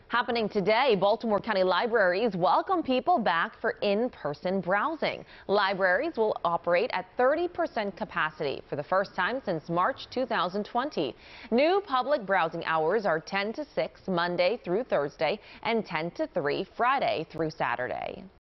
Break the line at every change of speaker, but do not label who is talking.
Happening today, Baltimore County Libraries welcome people back for in-person browsing. Libraries will operate at 30% capacity for the first time since March 2020. New public browsing hours are 10 to 6 Monday through Thursday and 10 to 3 Friday through Saturday.